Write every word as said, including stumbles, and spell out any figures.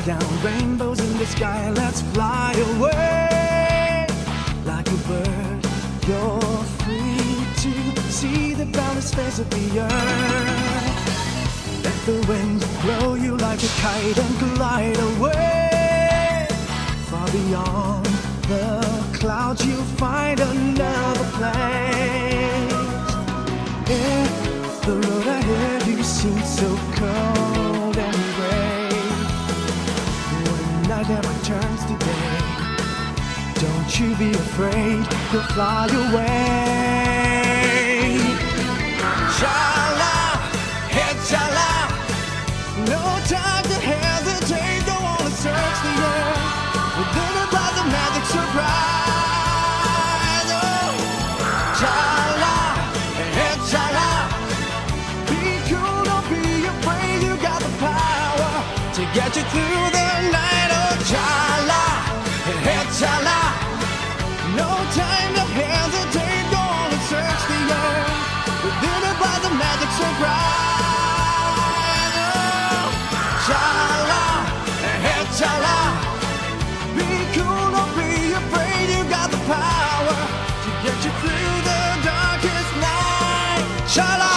fly down, rainbows in the sky, let's fly away. Like a bird, you're free to see the boundless face of the earth. Let the wind blow you like a kite and glide away. Far beyond the clouds you'll find another place. If the road ahead you seems so cold and gray, when night never turns to day, don't you be afraid, you'll fly away. Shala, head shala, no time to hesitate, don't wanna search the air, within it lies a magic surprise. Oh, shala, head shala, be cool, don't be afraid, you got the power to get you through the night. Oh, shala, head shala, no time to hesitate, go on and search the air, within it lies a magic surprise. Oh, shala, head shala, be cool, don't be afraid, you got the power to get you through the darkest night. Shala.